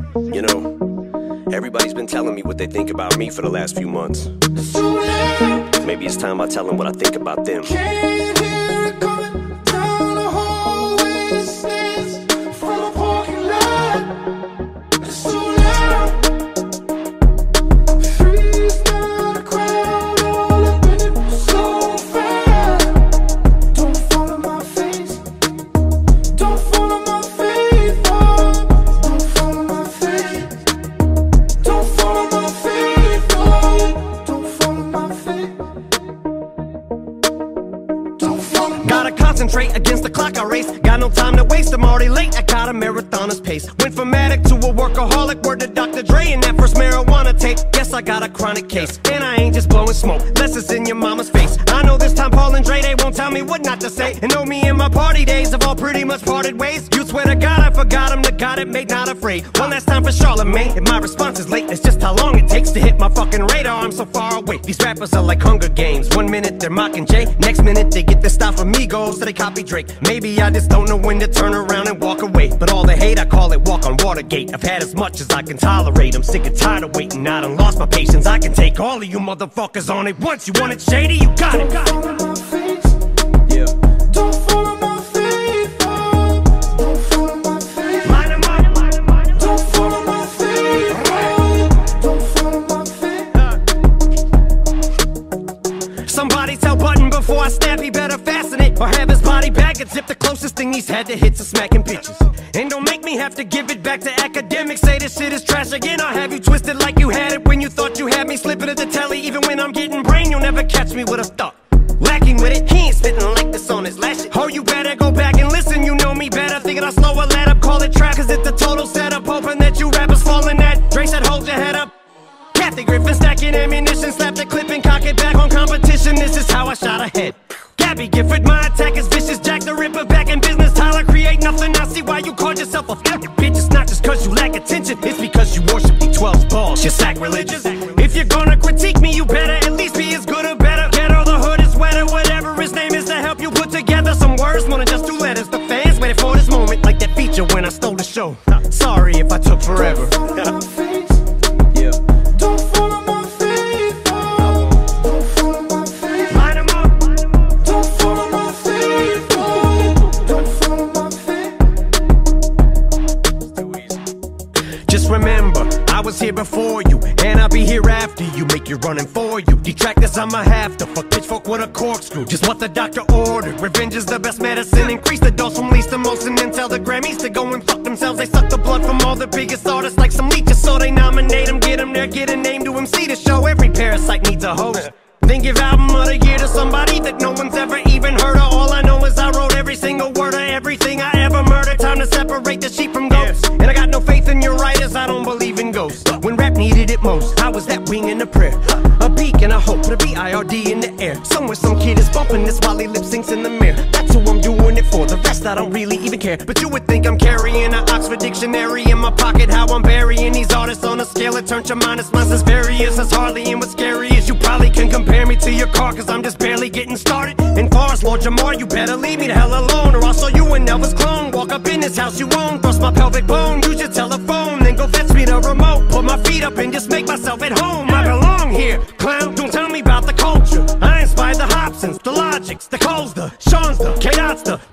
You know, everybody's been telling me what they think about me for the last few months. Maybe it's time I tell them what I think about them. Can't hear it coming down the hallway, stairs from a parking lot. It's too loud. Freeze down the crowd, all up in it so fast. Don't follow my face. Don't follow my face. Oh, don't follow my face. Don't follow my face. Oh, don't follow my face. Gotta concentrate against the clock I race. Got no time to waste, I'm already late. I got a marathoner's pace. Went from addict to a workaholic. Word to Dr. Dre and that first marijuana tape. Guess I got a chronic case, and I ain't just blowing smoke. Less it's in your mama's face. I know this time Paul and Dre, they won't tell me what not to say. And know me and my party days have all pretty much parted ways. You swear to God I forgot him, the God that made not afraid. One last time for Charlemagne. If my response is late, it's just how long it takes to hit my fucking radar. I'm so far away. These rappers are like Hunger Games. 1 minute they're mocking Jay, next minute they get their style from Migos, so they copy Drake. Maybe I just don't know when to turn around and walk away. But all the hate, I call it walk on Watergate. I've had as much as I can tolerate. I'm sick and tired of waiting. I done lost my patience. I can take all of you motherfuckers on it once. You want it shady? You got it. Don't follow my face. Yeah. Don't follow my face. Oh, don't follow my face. Line 'em up. Don't follow my face. Oh, don't follow my face. Somebody tell Button before I snap, he better fasten it, or have his body bag and zip. The closest thing he's had to hits are smacking bitches. And don't make me have to give it back to academics. Say this shit is trash again, I'll have you twisted like you had it when you thought you had me. Slipping at the telly, even when I'm getting brain, you'll never catch me with a thought. Lacking with it, he ain't spitting like this on his last shit. Oh, you better go back and listen, you know me better. Thinking I'll slow a let up, call it trap, cause it's a total setup. Hoping that you rappers fall in that. Dre said hold your head up. Kathy Griffin stacking ammunition, slap the clip and cock it back on competition. This is how I shot ahead. Gabby Gifford, my attack is vicious. Jack the Ripper back in business. Tyler, create nothing. I see why you called yourself a fucking bitch. It's not just cause you lack attention, it's because you worship D12's balls. You're sacrilegious. If you're gonna critique me, you better at least be as good or better. Get all the hood is wetter, whatever his name is, to help you put together some words more than just 2 letters. The fans waited for this moment, like that feature when I stole the show. Sorry if I took forever. Don't follow my face. Yeah. Don't follow my face. Oh, don't follow my face. Line 'em up. Don't follow my face. Oh, don't follow my face. Too easy. Just remember, I was here before you, and I'll be here after you. Make you running for you. Detractors, I'ma have to fuck pitchfork with a corkscrew. Just what the doctor ordered. Revenge is the best medicine. Increase the dose from least to most, and then tell the Grammys to go and fuck themselves. They suck the blood from all the biggest artists like some leeches, so they nominate them, get them there, get a name to MC to show. Every parasite needs a host. Then give album of the year to somebody that no one's ever even heard of. All I know is I wrote every single word of everything I ever murdered. Time to separate the sheep from goats. And I got no faith in your writers, I don't believe in ghosts. When rap needed it most, I was that wing in a prayer, a beacon, a hope, put a B-I-R-D in the air. Somewhere some kid is bumping this while he lip syncs in the mirror. That's who I'm doing it for, the rest I don't really even care. But you would think I'm carrying an Oxford dictionary in my pocket. How I'm burying these artists on a scale that turns your minus minus various as hardly. And what's scary is you probably can compare me to your car, cause I'm just barely getting started. And far as Lord Jamar, you better leave me the hell alone, or I'll show you an Elvis clone. Walk up in this house you own, thrust my pelvic bone, use your telephone, then go fetch me the remote. Put my feet up and just make myself at home. I belong here, clown, don't tell me about the culture. I inspired the Hobsons, the Logics, the Coles, the Sean's, the K-Dots, the